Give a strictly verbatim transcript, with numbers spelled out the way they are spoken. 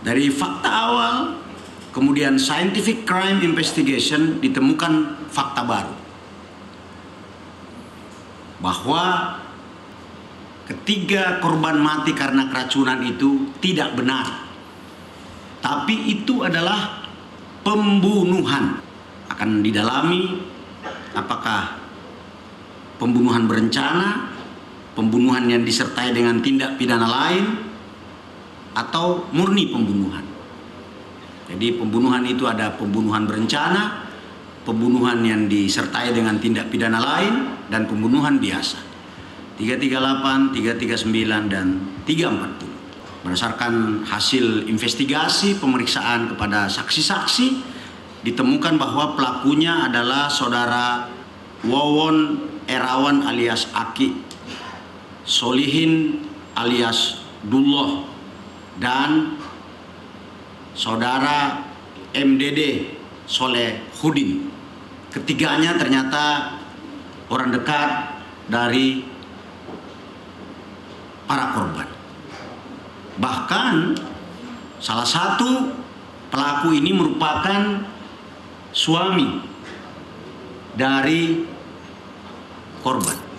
Dari fakta awal, kemudian scientific crime investigation, ditemukan fakta baru bahwa ketiga korban mati karena keracunan itu tidak benar, tapi itu adalah pembunuhan. Akan didalami apakah pembunuhan berencana, pembunuhan yang disertai dengan tindak pidana lain, atau murni pembunuhan. Jadi pembunuhan itu ada pembunuhan berencana, pembunuhan yang disertai dengan tindak pidana lain, dan pembunuhan biasa. tiga tiga delapan, tiga tiga sembilan, dan tiga empat nol. Berdasarkan hasil investigasi pemeriksaan kepada saksi-saksi, ditemukan bahwa pelakunya adalah saudara Wawon Erawan alias Aki, Solihin alias Dullah, dan saudara M D D Soleh Hudin. Ketiganya ternyata orang dekat dari para korban. Bahkan salah satu pelaku ini merupakan suami dari korban.